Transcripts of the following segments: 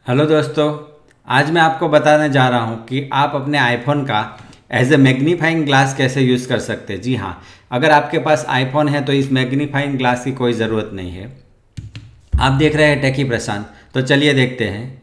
Hello दोस्तों, आज मैं आपको बताने जा रहा हूं कि आप अपने आईफोन का एज ए मैग्नीफाइंग ग्लास कैसे यूज़ कर सकते हैं। जी हाँ, अगर आपके पास आईफोन है तो इस मैग्नीफाइंग ग्लास की कोई ज़रूरत नहीं है। आप देख रहे हैं टेकी प्रशांत, तो चलिए देखते हैं।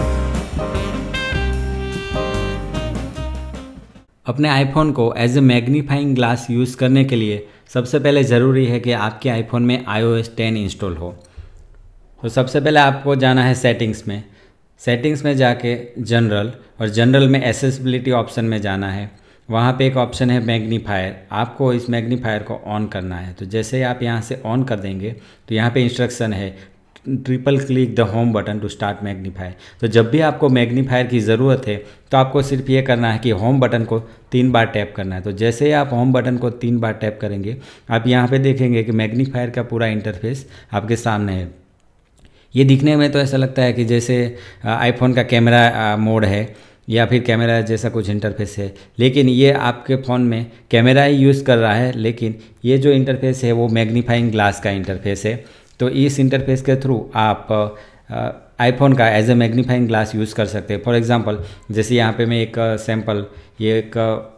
अपने आईफोन को as a magnifying glass use करने के लिए सबसे पहले ज़रूरी है कि आपके आईफोन में iOS 10 इंस्टॉल हो। तो सबसे पहले आपको जाना है सेटिंग्स में जाके जनरल, और जनरल में एसेसिबिलिटी ऑप्शन में जाना है। वहाँ पे एक ऑप्शन है मैग्नीफायर, आपको इस मैग्नीफायर को ऑन करना है। तो जैसे ही आप यहाँ से ऑन कर देंगे तो यहाँ पे इंस्ट्रक्शन है triple click the home button to start magnifier. तो जब भी आपको मैग्नीफायर की ज़रूरत है तो आपको सिर्फ ये करना है कि होम बटन को 3 बार टैप करना है। तो जैसे ही आप होम बटन को 3 बार टैप करेंगे आप यहाँ पे देखेंगे कि मैग्नीफायर का पूरा इंटरफेस आपके सामने है। ये दिखने में तो ऐसा लगता है कि जैसे आईफोन का कैमरा मोड है या फिर कैमरा जैसा कुछ इंटरफेस है, लेकिन ये आपके फ़ोन में कैमरा ही यूज़ कर रहा है, लेकिन ये जो इंटरफेस है वो मैग्नीफाइंग ग्लास का इंटरफेस है। तो इस इंटरफेस के थ्रू आप आईफोन का as a magnifying glass use कर सकते हैं। फॉर एग्जांपल, जैसे यहाँ पे मैं एक सैम्पल, ये एक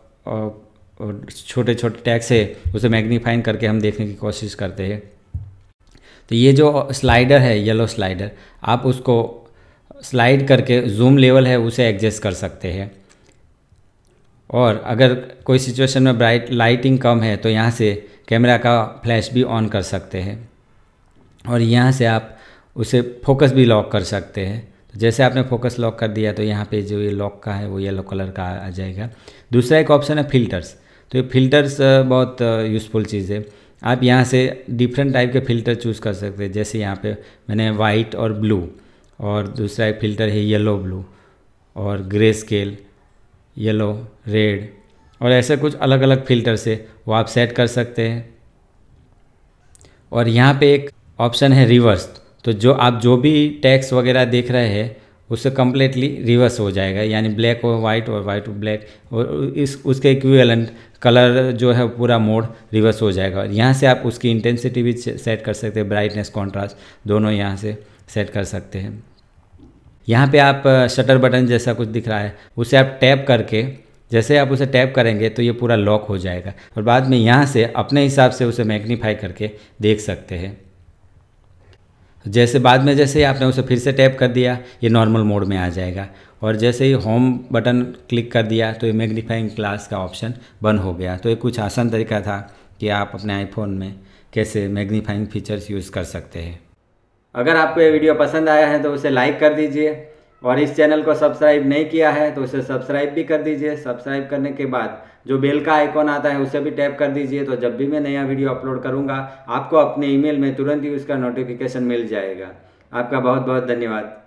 छोटे छोटे टैक्स है, उसे मैग्नीफाइंग करके हम देखने की कोशिश करते हैं। तो ये जो स्लाइडर है, येलो स्लाइडर, आप उसको स्लाइड करके जूम लेवल है उसे एडजस्ट कर सकते हैं। और अगर कोई सिचुएशन में ब्राइट लाइटिंग कम है तो यहाँ से कैमरा का फ्लैश भी ऑन कर सकते हैं, और यहाँ से आप उसे फोकस भी लॉक कर सकते हैं। तो जैसे आपने फोकस लॉक कर दिया तो यहाँ पे जो ये लॉक का है वो येलो कलर का आ जाएगा। दूसरा एक ऑप्शन है फ़िल्टर्स। तो ये फ़िल्टर्स बहुत यूज़फुल चीज़ है। आप यहाँ से डिफरेंट टाइप के फ़िल्टर चूज़ कर सकते हैं। जैसे यहाँ पे मैंने वाइट और ब्लू, और दूसरा एक फ़िल्टर है येलो ब्लू, और ग्रे स्केल, येलो रेड, और ऐसे कुछ अलग अलग फ़िल्टर से वो आप सेट कर सकते हैं। और यहाँ पे एक ऑप्शन है रिवर्स। तो जो भी टेक्स्ट वगैरह देख रहे हैं उससे कम्प्लीटली रिवर्स हो जाएगा, यानी ब्लैक और वाइट और वाइट और ब्लैक, और उसके इक्विवेलेंट कलर जो है पूरा मोड रिवर्स हो जाएगा। और यहाँ से आप उसकी इंटेंसिटी भी सेट कर सकते हैं, ब्राइटनेस, कॉन्ट्रास्ट दोनों यहाँ से सेट कर सकते हैं। यहाँ पे आप शटर बटन जैसा कुछ दिख रहा है, उसे आप टैप करके, जैसे आप उसे टैप करेंगे तो ये पूरा लॉक हो जाएगा, और बाद में यहाँ से अपने हिसाब से उसे मैग्नीफाई करके देख सकते हैं। जैसे बाद में जैसे ही आपने उसे फिर से टैप कर दिया ये नॉर्मल मोड में आ जाएगा, और जैसे ही होम बटन क्लिक कर दिया तो ये मैग्नीफाइंग ग्लास का ऑप्शन बंद हो गया। तो ये कुछ आसान तरीका था कि आप अपने आईफोन में कैसे मैग्नीफाइंग फीचर्स यूज़ कर सकते हैं। अगर आपको ये वीडियो पसंद आया है तो उसे लाइक कर दीजिए, और इस चैनल को सब्सक्राइब नहीं किया है तो उसे सब्सक्राइब भी कर दीजिए। सब्सक्राइब करने के बाद जो बेल का आइकॉन आता है उसे भी टैप कर दीजिए, तो जब भी मैं नया वीडियो अपलोड करूंगा आपको अपने ईमेल में तुरंत ही उसका नोटिफिकेशन मिल जाएगा। आपका बहुत बहुत धन्यवाद।